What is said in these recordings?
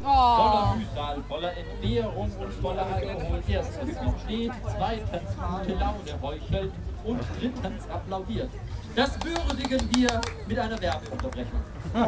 Voller Mühsal, voller Entbehrung und voller Alkohol. Erstens noch steht, zweitens gute Laune heuchelt und drittens applaudiert. Das würdigen wir mit einer Werbeunterbrechung.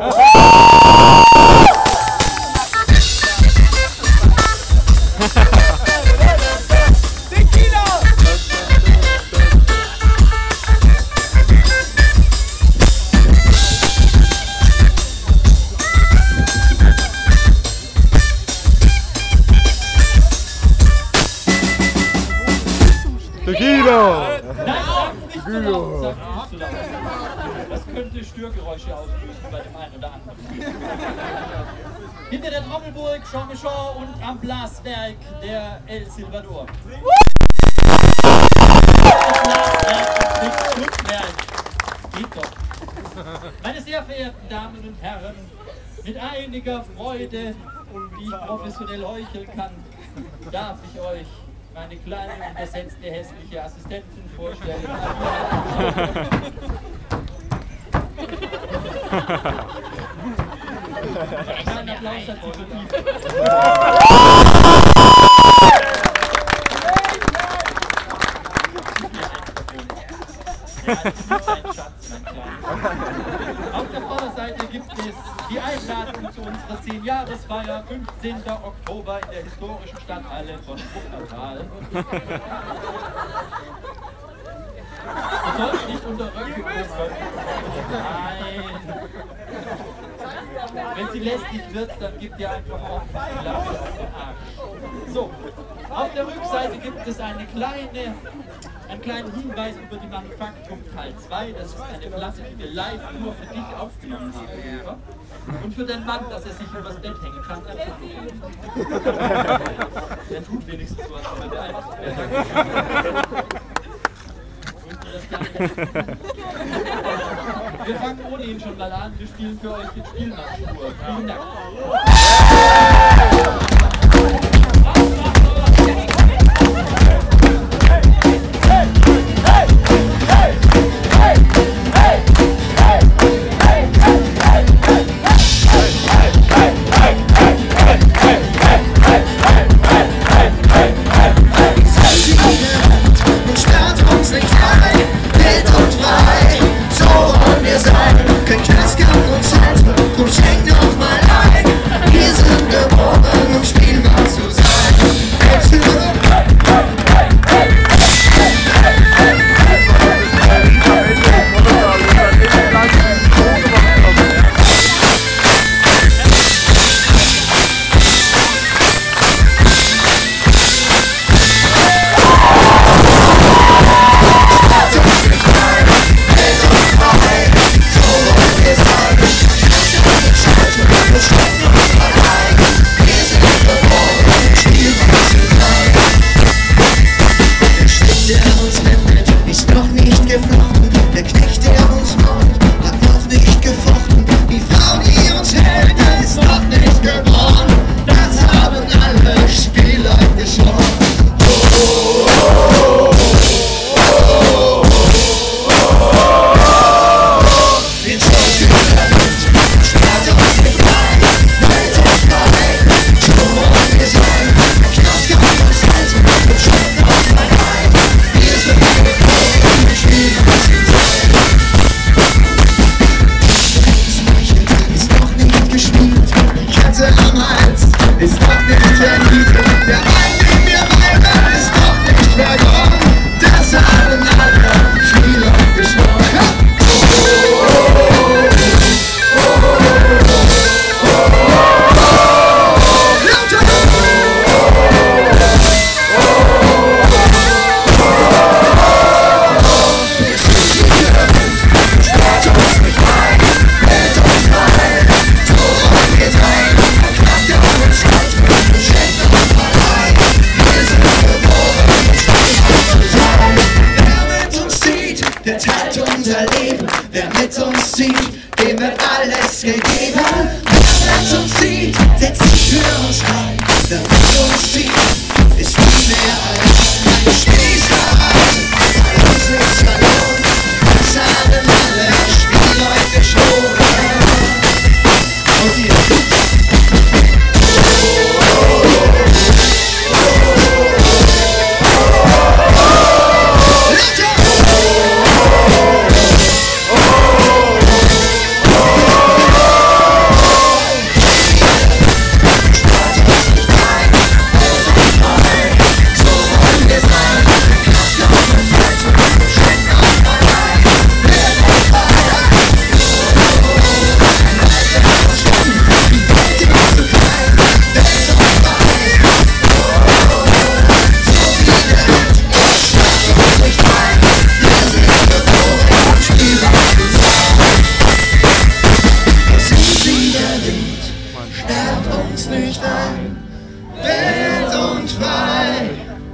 Tequila! Nein, sag's nicht zu laut, sag's nicht zu laut. Das könnte Störgeräusche auslösen bei dem einen oder anderen. Hinter der Trommelburg Jean-Michel und am Blaswerk der El Salvador. Geht doch. Meine sehr verehrten Damen und Herren, mit einiger Freude, die ich professionell heucheln kann, darf ich euch meine kleine, untersetzte, hässliche Assistentin vorstellen. Ein Applaus hat sie verdient. Auf der Vorderseite gibt es die Einladung zu unserer 10-Jahresfeier, 15. Oktober in der historischen Stadthalle von Wuppertal. Du sollst nicht unter Röcke gucken. Nein. Wenn sie lästig wird, dann gib dir einfach auch ein Glas auf den Arsch. So, auf der Rückseite gibt es einen kleinen Hinweis über die Manufaktum Teil 2. Das ist eine Platte, die wir live nur für dich aufgenommen haben, Eva. Und für den Mann, dass er sich übers Bett hängen kann. Der tut wenigstens so, als wenn der einfach wäre. Wir fangen ohne ihn schon mal an. Wir spielen für euch den Spielmannspur. Vielen Dank. nicht ein, wild und frei.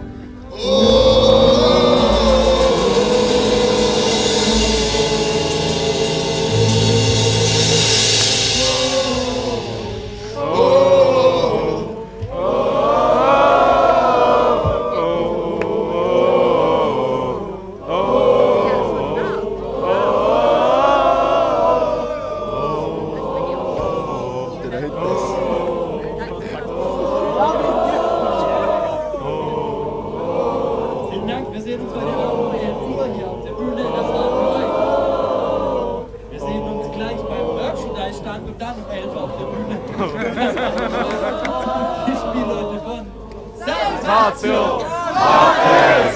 Vielen Dank, wir sehen uns heute Abend um 11 Uhr hier auf der Bühne. Das war für euch. Wir sehen uns gleich beim Merchandise-Stand und dann um 11 Uhr auf der Bühne. Die Spielleute von Sensation!